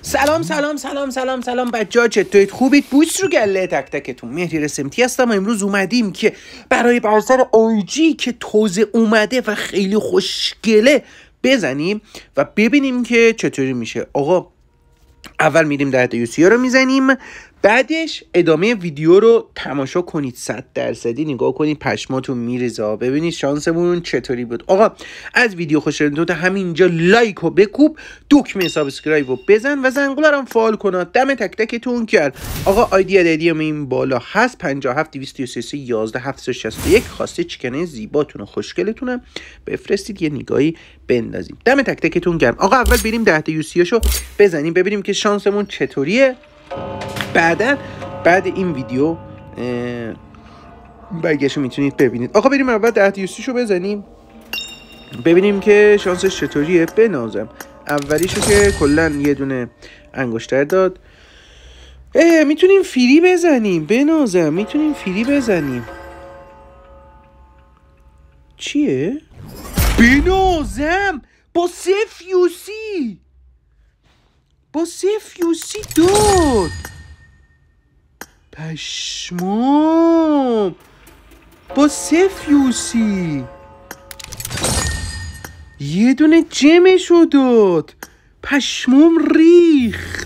سلام سلام سلام سلام سلام بچه‌ها، چطورید؟ خوبید؟ بوس رو گله تک تکتون. مهدی رسمتی هستم. امروز اومدیم که برای برسر آیجی که تازه اومده و خیلی خوشگله بزنیم و ببینیم که چطوری میشه. آقا اول میریم در دیوسی رو میزنیم، بعدش ادامه ویدیو رو تماشا کنید، 100% نگاه کنید، پشماتون میریزه. ببینید شانسمون چطوری بود. آقا از ویدیو خوشتون تو همینجا لایک رو بکوب، دکمه سابسکرایب رو بزن و زنگوله رو فعال کن. دم تک تکتون کرد. آقا آیدی ادیوم این بالا هست 57 233 11 761. خواسته چیکنه زیباتون و خوشگلتونم بفرستید، یه نگاهی بندازیم. دم تک تکتون گرم. آقا اول بریم 10 یوسیاشو بزنیم ببینیم که شانسمون چطوریه. بعد این ویدیو برگشو میتونید ببینید. آقا بریم اول 10 یوسیشو بزنیم ببینیم که شانسش چطوریه. بنازم اولیشو که کلن یه دونه انگشتر داد. میتونیم فری بزنیم. بنازم میتونیم فری بزنیم. چیه؟ بنازم با 0 یوسی داد. پشمام با 0 یوسی یه دونه جمشو داد. پشمام ریخت.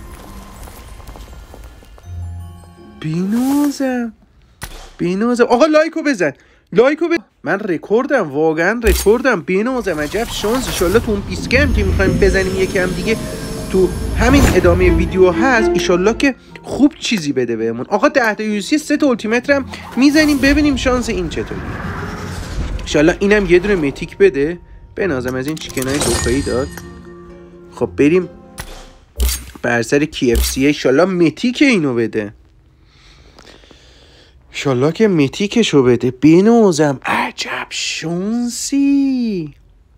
بینازم آقا لایکو بزن. من رکوردم، واقعا رکوردم. بینازم عجب شانس. انشالله تو اون 20 گیم که میخوایم بزنیم یکم دیگه تو همین ادامه ویدیو هست، ایشالله که خوب چیزی بده بهمون. آقا 10 یوسی 3 تا التیمت هم میزنیم ببینیم شانس این چطوریه. ایشالله اینم یه دونه متیک بده. بنازم از این چیکنای دوکایی داد. خب بریم بر سر KFC. ایشالله متیک اینو بده. ایشالله که متیکشو بده. بنازم عجب شانسی.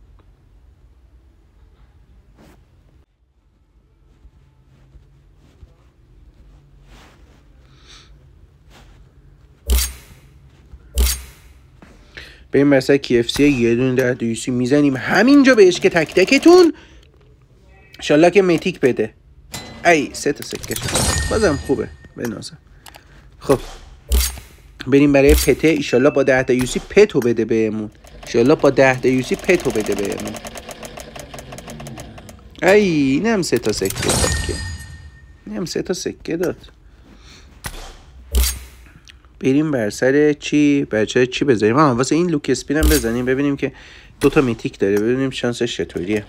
بریم مثلا KFC یه دونه 10 یوسی میزنیم همینجا بهش که تک تکتون. انشالله که متیک بده. ای 3 تا سکه شد. بازم خوبه. بنازم. خب بریم برای پته. ایشالله با 10 یوسی پتو بده بهمون. ایشالله با 10 یوسی پتو بده بهمون. ای اینم 3 تا سکه داد که. اینم 3 تا سکه داد. بریم بر سر چی؟ بچه چی بذاریم؟ واسه این لوک اسپین هم بزنیم ببینیم که 2 تا میتیک داره. ببینیم شانسش چطوریه.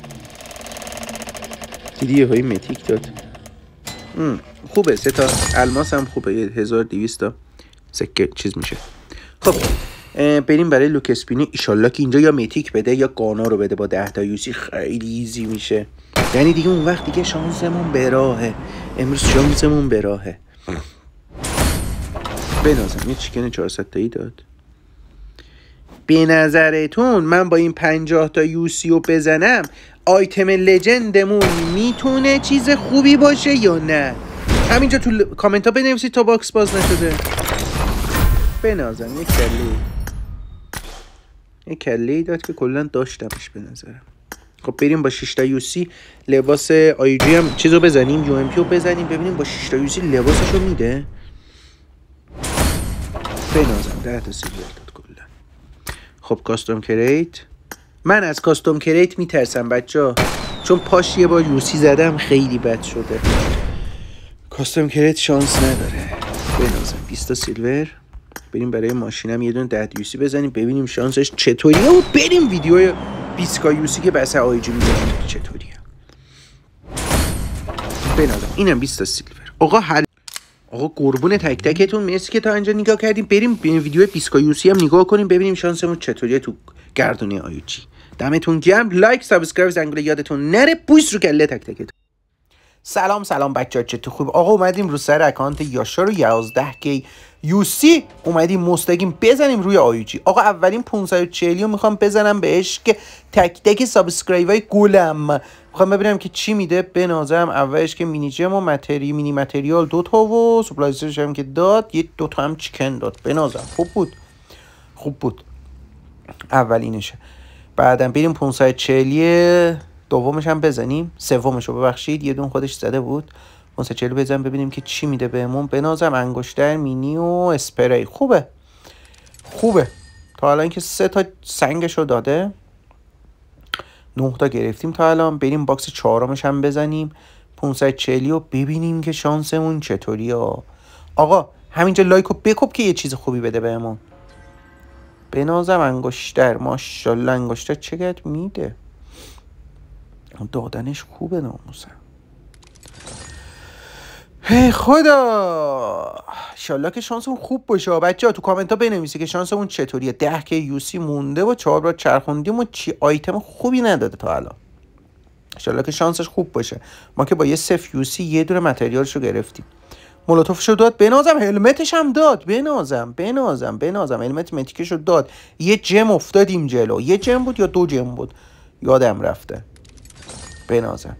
دیدی های میتیک داد. خوبه. 3 تا الماس هم خوبه. 1200 تا سکه چیز میشه. خب بریم برای لوک اسپینی. ایشالله که اینجا یا میتیک بده یا گانا رو بده. با 10 تا یوسی خیلی ایزی میشه. یعنی دیگه اون وقت دیگه شانسمون به راهه. امروز شانسمون به راهه. بنازم یه چیکن 400 تایی داد. به نظرتون من با این 50 تا یوسی رو بزنم آیتم لجندمون میتونه چیز خوبی باشه یا نه؟ همینجا تو کامنت ها بنویسید تا باکس باز نشده. بنازم یه کله داد که کلا داشتمش به نظرم. خب بریم با 6 تا یوسی لباس آیجی هم چیزو بزنیم. یو ام پی رو بزنیم ببینیم با 6 تا یوسی لباسشو میده. بنازم 10 تا سیلور داد کلا. خب کاستوم کریت. من از کاستوم کریت میترسم بچه، چون پاش یه بار یوسی زدم خیلی بد شده. کاستوم کریت شانس نداره. بنازم 20 تا سیلور. بریم برای ماشینم یه دونه 10 یوسی بزنیم ببینیم شانسش چطوریه و بریم ویدیو 20 یوسی که بس آیجی میزنیم چطوریه. بنازم اینم 20 تا سیلور. آقا قربون تک تکتون مرسی که تا اینجا نگاه کردیم. بریم ویدیو 20 یوسی هم نگاه کنیم ببینیم شانسمون چطوریه تو گردونه آیجی. دمتون گرم. لایک سابسکرایب زنگوله یادتون نره. پوست رو کله تک تکتون. سلام بچه‌ها، چطور خوب؟ آقا اومدیم رو سر اکانت یاشا رو 11 یوسی اومدیم مستقیم بزنیم روی آیجی. آقا اولین 540 رو میخوام بزنم بهش که تک تک سابسکرایب های گلم میخوام ببینم که چی میده. بنازم اولش که مینی جم و مینی متریال 2 تا و سپلایزش هم که داد، یه 2 تا هم چیکن داد. بنازم خوب بود اولینشه. بعدم بریم 540 دومش هم بزنیم، سومش رو ببخشید، یه دون خودش زده بود. 540 بزن ببینیم که چی میده بهمون. بنازم انگشتر، مینی و اسپری. خوبه تا الان که 3 تا سنگش رو داده، 9 تا گرفتیم تا الان. بریم باکس 4مش هم بزنیم 540 و ببینیم که شانسمون چطوری ها. آقا همینجا لایکو بکوب که یه چیز خوبی بده بهمون. بنازم انگشتر، ماشاءالله انگشتر چقدر میده، دادنش خوبه ناموسم. هی خدا، انشالله که شانسمون خوب باشه. بچه ها تو کامنت ها بنویسی که شانسمون چطوریه. 10 که یوسی مونده و 4 بار چرخوندیم و چی آیتم خوبی نداده تا الان. انشالله که شانسش خوب باشه. ما که با یه 0 یوسی یه دونه متریالشو گرفتیم. مولوتوفشو داد، بنازم هلمتش هم داد. بنازم هلمت متیکشو داد. یه جم افتادیم جلو. یه جم بود یا 2 جم بود یادم رفته. بنازم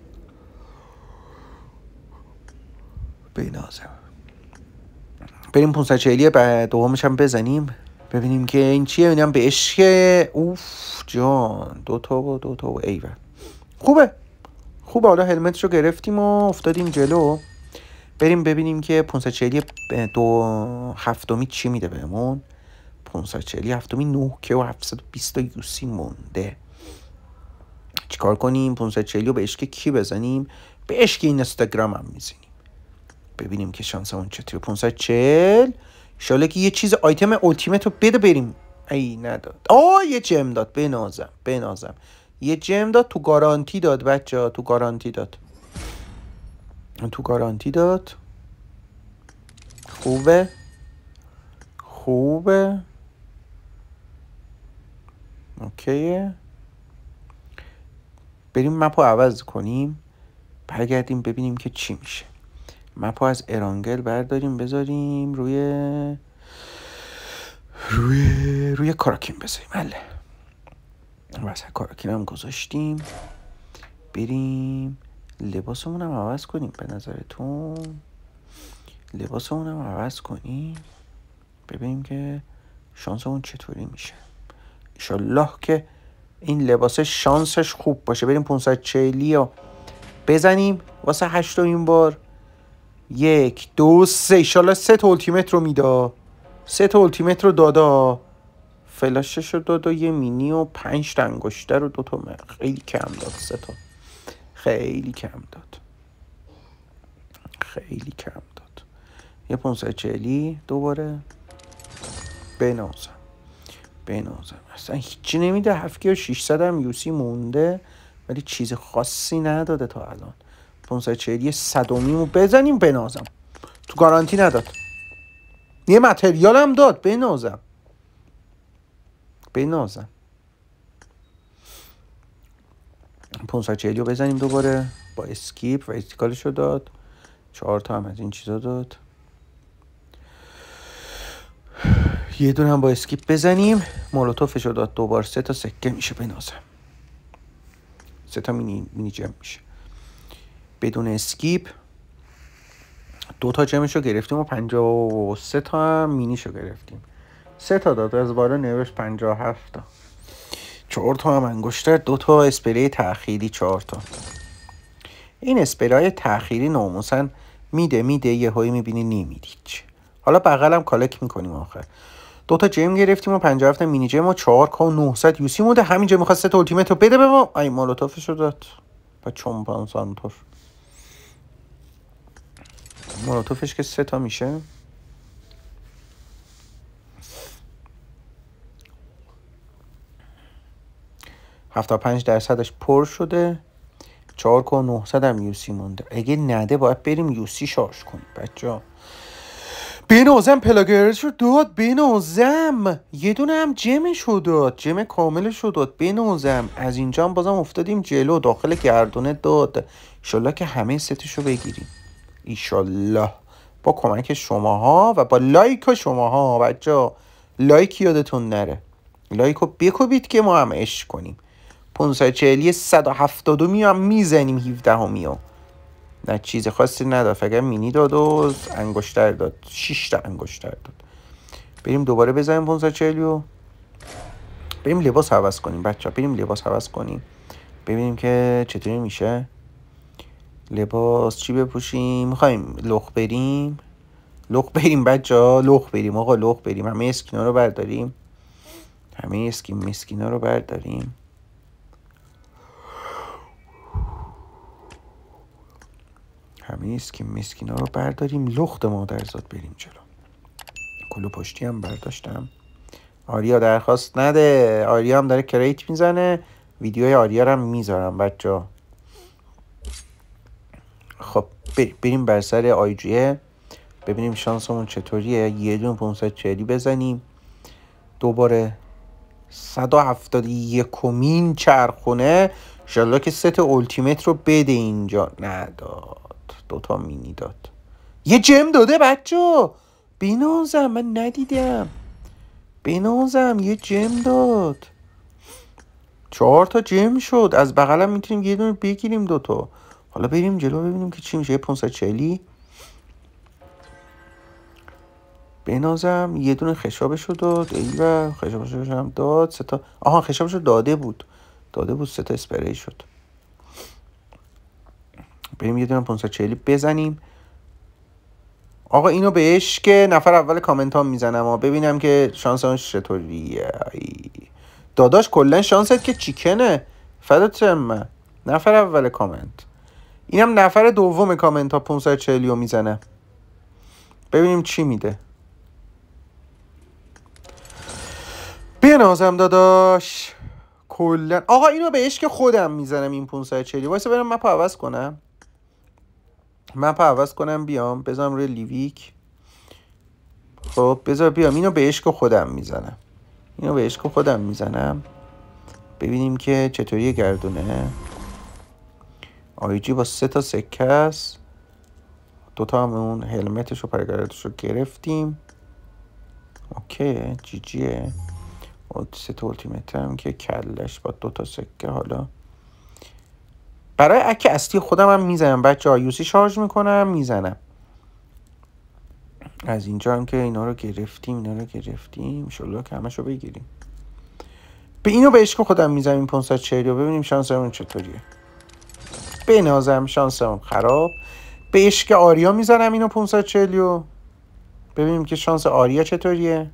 بریم 540 بعد دومش هم بزنیم ببینیم که این چیه. ببینم به عشق. اوف جان، 2 تا و ایول. خوبه. حالا هلمتشو گرفتیم و افتادیم جلو. بریم ببینیم که 540 دو هفتمی چی میده بهمون. 540 هفتمی 9 که و 720 یوسی مونده. چیکار کنیم؟ 540 رو به عشق کی بزنیم؟ به عشق این اینستاگرام هم میزنیم ببینیم که شانسمون چطوره. 540 انشالله که یه چیز آیتم التیمت رو بده بریم. ای نداد. یه جم داد. بنازم یه جم داد. تو گارانتی داد بچه ها، تو گارانتی داد. خوبه اوکیه. بریم مپو عوض کنیم، برگردیم ببینیم که چی میشه. مپو از ارانگل برداریم بذاریم روی کاراکین بذاریم. بله واسه کاراکین هم گذاشتیم. بریم لباسمون هم عوض کنیم. به نظرتون لباسمون هم عوض کنیم ببینیم که شانسمون چطوری میشه. انشالله که این لباس شانسش خوب باشه. بریم 540 رو بزنیم واسه 8مین بار. 1 2 3 انشالله 3 تا التیمت رو میدا. 3 تا التیمت رو دادا. فلاشش رو داد و یه مینی و 5 تا انگشتر و 2 تا خیلی کم داد. 3 تا خیلی کم داد. یه 540 دوباره. بنازم اصلا هیچی نمیده. 7 و 600 هم یوسی مونده ولی چیز خاصی نداده تا الان. 540 صدومیمو بزنیم. بنازم تو گارانتی نداد. یه متریال هم داد. بنازم 540 رو بزنیم دوباره با اسکیپ و استیکالش رو داد. 4 تا هم از این چیزا داد. یه دونه هم با اسکیپ بزنیم. مولوتوفش رو داد دوبار. 3 تا سکه میشه. بنازم 3 تا مینی جم میشه بدون اسکیپ. 2 تا جمش رو گرفتیم و 53 تا هم مینیش رو گرفتیم. 3 تا داد از بالا نوشت 57 تا. 4 تا هم انگشتر. 2 تا اسپری تأخیری. 4 تا. این اسپری تأخیری ناموسن میده یه هایی میبینی نمیدید. حالا بغلم کالک میکنیم آخر. 2 تا جم گرفتیم و 57 مینی جم و 4 کا و 900 یوسی مونده. همینجا میخواست 3 تا التیمت رو بده به ما. ای مولوتوفش رو داد با چومپانسانتور. مولوتوفش که 3 تا میشه. %75 پر شده. 4 کا و 900 هم یوسی مونده. اگه نده باید بریم یوسی شارژ کنیم بچه. بنازم پلاگرش رو داد. بنازم یه دونه هم جمش رو داد. جم کاملش رو داد. بنازم از اینجا هم بازم افتادیم جلو. داخل گردونه داد. ایشالله که همه ستش رو بگیریم. ایشالله با کمک شماها و با لایک شماها بچه. لایک یادتون نره. لایک رو بکوبید که ما هم عشق کنیم. 540 172 هم میزنیم. 17 نه چیز خاصی نداد. فقط مینی داد و انگشتر داد. 6 تا انگشتر داد. بریم دوباره بزنیم 540 رو. بریم لباس عوض کنیم بچه. ببینیم که چطوری میشه. لباس چی بپوشیم؟ میخوایم لخ بریم؟ لخ بریم بچه‌ها، لخ بریم آقا، لخ بریم. همه اسکینا رو برداریم، همه مسکینا رو برداریم. همه مسکینا رو برداریم، لخت مادرزاد بریم جلو. کلو پشتی هم برداشتم. آریا درخواست نده، آریا هم داره کریت میزنه. ویدیوهای آریا رو هم میذارم بچه‌ها. خب بریم بر سر آیجیه ببینیم شانسمون چطوریه. یه دون 540 بزنیم، دوباره 171مین چرخونه. انشالله که ست اولتیمت رو بده. اینجا نداد، دوتا مینی داد. یه جم داده بچه، بینازم من ندیدم. بینازم یه جم داد، 4 تا جم شد. از بغلم میتونیم یه دونه بگیریم، دوتا. حالا بریم جلو ببینیم که چی میشه. یه 540 بنازم. یه دونه خشابشو داد، ایوه خشابشو هم داد. 3 تا آها خشابشو داده بود 3 تا اسپری شد. بریم یه دونه 540 بزنیم. آقا اینو بهش که نفر اول کامنت ها میزنم ببینم که شانسش چطوریه. داداش کلن شانست که چیکنه، فدات من. نفر اول کامنت، اینم نفر دوم کامنت ها 540 رو میزنه. ببینیم چی میده. بنازم داداش کلن. آقا اینو بهش که خودم میزنم این 540. وایسا برم مپو عوض کنم. مپو عوض کنم بیام بذارم روی لیویک. خب بذار بیام اینو بهش که خودم میزنم. اینو بهش که خودم میزنم. ببینیم که چطوری گردونه. آیجی با 3 تا سکه است. 2 تا هم اون هلمتش و پرگردش رو گرفتیم. اوکی جی جیه. 3 تا اولتیمت هم که کلش با 2 تا سکه. حالا برای اک اصلی خودم هم میزنم بچه ها. یوسی شارژ میکنم میزنم. از اینجا هم که اینا رو گرفتیم انشالله که همشو بگیریم. به اینو به عشق خودم میزنم این 540 رو. ببینیم شانسمون چطوریه. بنازم شانسمون خراب. به عشق آریا میزنم اینو 540 رو. ببینیم که شانس آریا چطوریه.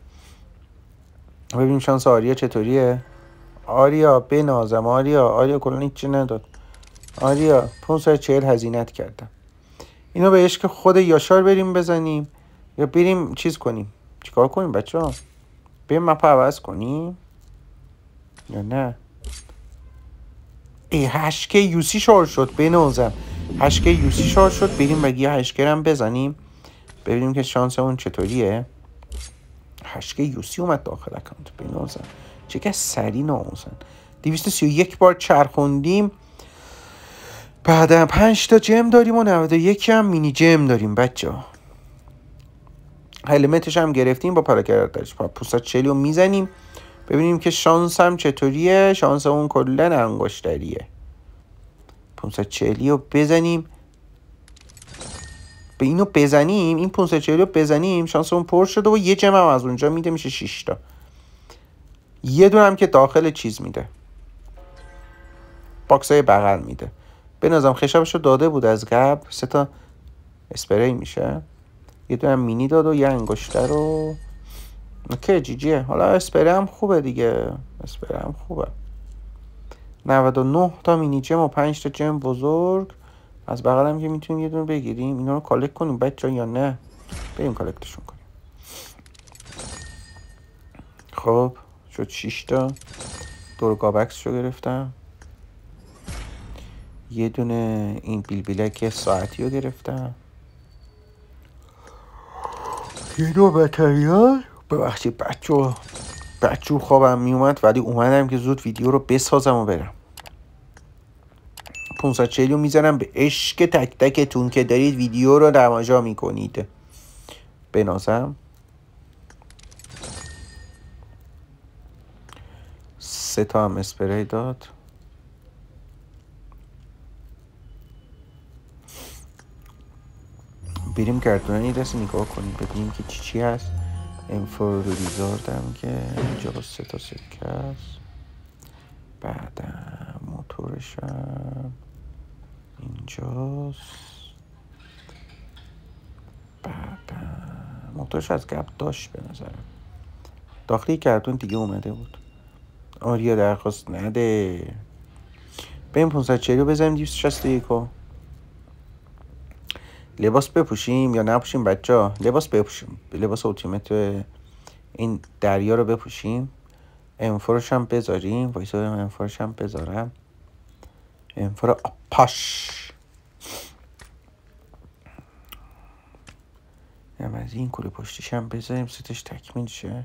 آریا بنازم. آریا کلان هیچی نداد. آریا 540 هزینت کردم. اینو به عشق خود یاشار بریم بزنیم یا بریم چیز کنیم. چیکار کنیم بچه ها؟ بریم مپو عوض کنیم یا نه؟ ای هشکه یوسی شارژ شد. بنازم هشکه یوسی شارژ شد. بریم بگی هشکه هم بزنیم ببینیم که شانسمون چطوریه. هشکه یوسی اومد داخل اکانت. بنازم چه سری ناموسن. 231 بار چرخوندیم. بعد 5 تا جم داریم و 91 هم مینی جم داریم بچه ها. هلمتش هم گرفتیم با پراکردش. 540 رو میزنیم ببینیم که شانس هم چطوریه. شانس اون کلن انگشتریه. 540 رو بزنیم. به اینو بزنیم. این 540 رو بزنیم شانس اون پر شده و یه جم هم از اونجا میده میشه 6 تا. یه دونه هم که داخل چیز میده، باکسای بغل میده. به نظرم خشابشو داده بود از قبل. 3 تا اسپری میشه. یه دونه هم مینی داد و یه انگشتر رو. اوکی جی جیه. حالا اسپری هم خوبه دیگه. 99 تا مینی جم و 5 تا جم بزرگ. از بغل هم که میتونیم یه دونه بگیریم. اینا رو کالکت کنیم بچه یا نه؟ بریم کالکتشون کنیم. خب شد 6 تا. دور گابکس رو گرفتم. یه دونه این بیلبیلک ساعتی رو گرفتم. یه دو بطریال. ببخشید بچه خوابم میومد ولی اومدم که زود ویدیو رو بسازم و برم. 540 رو میزنم به عشق تک تکتون که دارید ویدیو رو تماشا میکنید. بنازم 3 تا هم اسپری داد. بریم گردونه یه دست نگاه کنیم ببینیم که چی هست. انفور ریزاردم که اینجا با 3 تا سکه هست. بعدم موتور موتورشم اینجاست. موتورش از قبل داشت به نظرم. داخلی کارتون دیگه اومده بود. آریا درخواست نده. بریم 540 رو بزنیم 261 رو. لباس بپوشیم یا نپوشیم بچه؟ لباس بپوشیم. لباس التیمت این دریا رو بپوشیم. انفورش هم بذاریم. وایسا بریم انفورش هم بذارم. انفور پاش. هم از این کوله پشتیش هم بذاریم ستش تکمیل شه.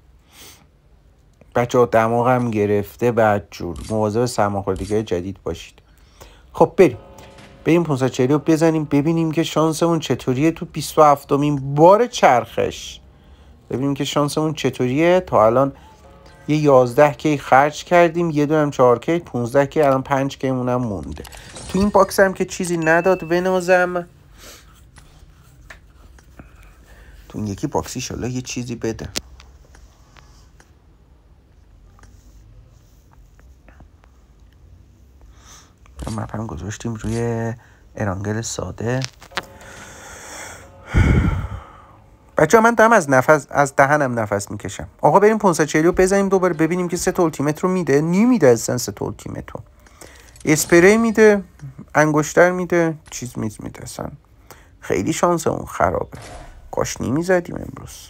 بچه ها دماغم گرفته بدجور. مواظب سرماخوردگی‌های جدید باشید. خب بریم 540 رو بزنیم ببینیم که شانسمون چطوریه تو 27مین بار چرخش. ببینیم که شانسمون چطوریه. تا الان یه 11 کی خرج کردیم، یه دونم 4 کی، 15 کی، الان 5 کی مونم مونده. تو این باکس هم که چیزی نداد بنازم. تو این یکی باکسی انشالله یه چیزی بده. مپ هم گذاشتیم روی ارانگل ساده. بچه من دارم از دهنم نفس میکشم. آقا بریم 540 رو بزنیم دوباره ببینیم که ست التیمت رو میده. نمیده اصلا ست التیمت رو. اسپری میده، انگشتر میده، چیز میده اصلا. خیلی شانس اون خرابه. کاش نمیزدیم امروز.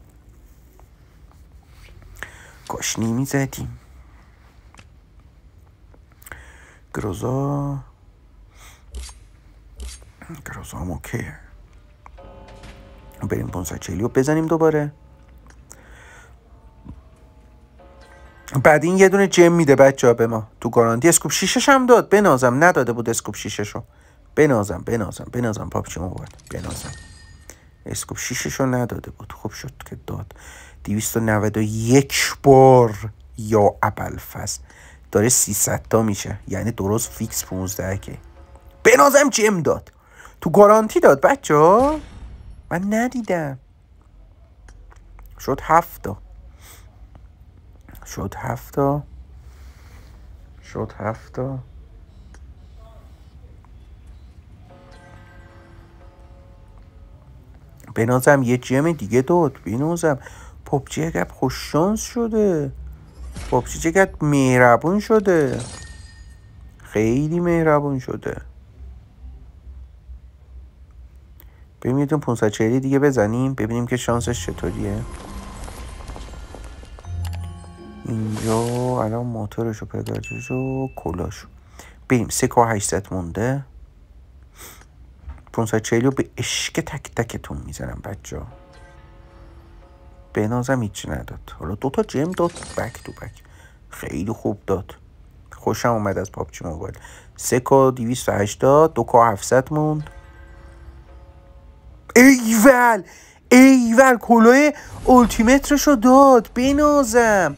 کاش نمیزدیم. گروزا هم اوکیه. بریم 540 رو بزنیم دوباره. بعد این یه دونه جم میده بچه ها به ما تو گارانتی. اسکوپ شیشش هم داد. بنازم نداده بود اسکوپ شیشش رو. بنازم پاپچی موبایل بنازم. اسکوپ شیشش رو نداده بود. خوب شد که داد. 291 بار یا ابوالفضل داره 300 تا میشه. یعنی درست فیکس 15 که بنازم جم داد. تو گارانتی داد بچه ها. من ندیدم. شد 7 تا. بنازم یه جم دیگه داد. بنازم پاپچی اگر خوش شانس شده. پاپچی چقدر مهربون شده. خیلی مهربون شده. بریم 540 دیگه بزنیم ببینیم که شانسش چطوریه. اینجا الان موتورشو پدرشو کلاشو. بریم 3800 مونده. 540 به عشق تک تکتون میزنم بچه ها. بنازم هیچی نداد. حالا 2 تا جم داد بک تو بک. خیلی خوب داد. خوشم اومد از پاپچی موبایل. 3K 280 2K 700 موند. ایول کلاه التیمترشو داد. بنازم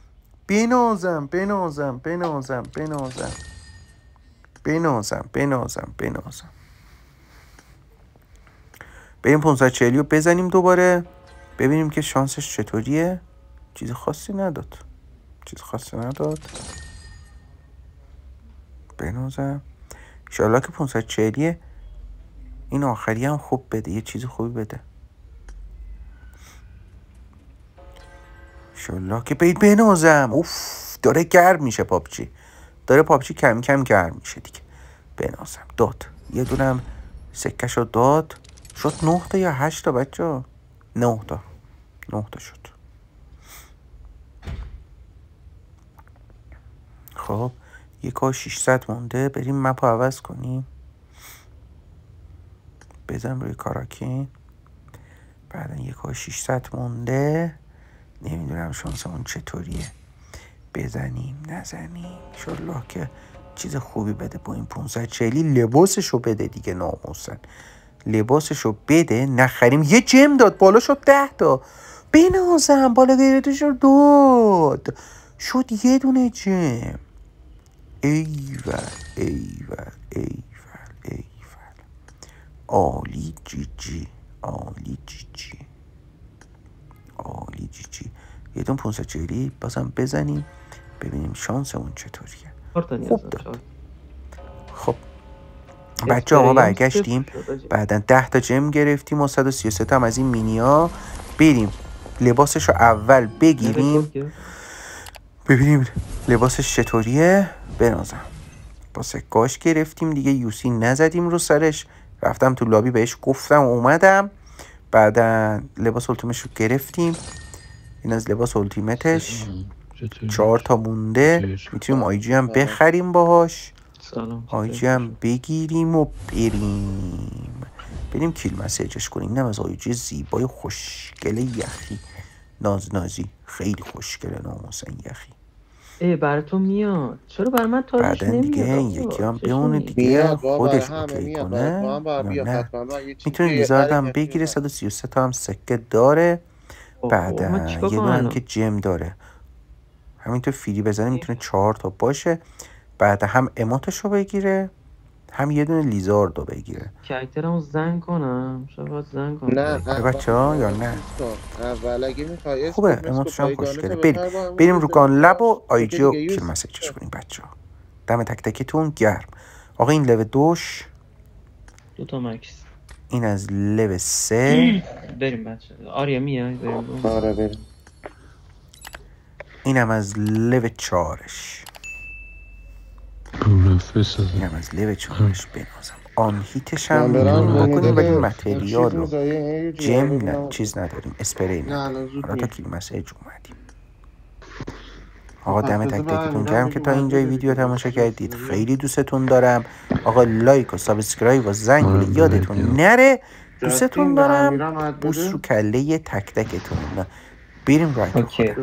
بریم 540 رو بزنیم دوباره ببینیم که شانسش چطوریه. چیز خاصی نداد. بنازم انشالله که 540 این آخری هم خوب بده. یه چیز خوبی بده انشالله که بنازم. اوف داره گرم میشه پاپچی. کم کم گرم میشه دیگه. بنازم داد. یه دونم سکهشو داد. شد 9 تا یا 8 تا بچه ها. 9 تا شد. خب 1K 600 مونده. بریم مپو عوض کنیم. بزنم روی کاراکین. بعدا 1K 600 مونده. نمیدونم شانسمون چطوریه. بزنیم نزنیم انشالله که چیز خوبی بده. با این 540 لباسشو بده دیگه. ناموسن لباسشو بده نخریم. یه جم داد بالا شد 10 تا. بنازم بالا گیرتشو داد. شد یه دونه جم. ایول عالی جی جی. یه دون 540 بازم بزنیم ببینیم شانسمون چطوریه. خوب داد. بچه ما برگشتیم بعدا 10 تا جم گرفتیم و 133 تا هم از این مینیا. بریم لباسش رو اول بگیریم ببینیم لباسش چطوریه. بنازم با سکاش گرفتیم دیگه، یوسی نزدیم رو سرش. رفتم تو لابی بهش گفتم اومدم. بعدا لباس التیمتش رو گرفتیم. این از لباس التیمتش 4 تا مونده. میتونیم آیجی هم بخریم باهاش. آیجی هم بگیریم و بریم کیل مسیجش کنیم. اینم از آیجی زیبای خوشگله یخی نازی خیلی خوشگله ناموسن یخی. برای تو میاد، چرا برای من تاجش نمیاد؟ بعدن دیگه این یکی هم بمونه دیگه خودش اوکی کنه. نه میتونه لیزارد هم بگیره. 133 تا هم سکه داره. بعدن یه دونه هم که جم داره همینطور فیری بزنه میتونه 4 تا باشه. بعد هم اموتش رو بگیره هم یه دونه لیزارد رو بگیره. کرکترمو زن کنم؟ شاید زن کنم. نه بچه ها یا نه اول اگه میخوای خوبه اموتش هم خوشگله. بریم رو گان لب و آیجی رو کیل مسیجش کنیم بچه ها. دم تک تکتون گرم. آقا این لو 2 تا مکس. این از لو 3. بریم بچه آریا میای بریم. آره بریم. اینم از لو 4. اینم از لو 4 بنازم. آن هیتش هم بکنیم ولی متریال رو جم نه چیز نداریم، اسپری نداریم. حالا تا کیل مسیج اومدیم. آقا دم تک تکتون گرم که تا اینجای ویدیو تماشا کردید. خیلی دوستتون دارم. آقا لایک و سابسکرایب و زنگ یادتون نره. دوستتون دارم. بوس رو کله تک تکتون. بریم رایت.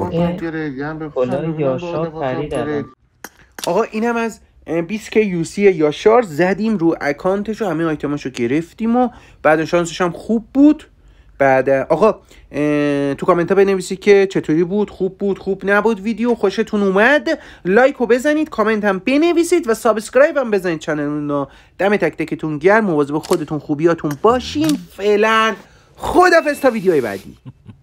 آقا اینم از 20 که یوسی یاشار زدیم رو اکانتش و همه آیتماشو گرفتیم و بعد شانسش هم خوب بود. بعد آقا تو کامنت ها بنویسید که چطوری بود، خوب بود، خوب نبود، ویدیو خوشتون اومد. لایک رو بزنید، کامنت هم بنویسید و سابسکرایب هم بزنید چنل رو. دم تک تکتون گرم. مواظب خودتون خوبیاتون باشین. فعلا خدافظ تا ویدیوی بعدی.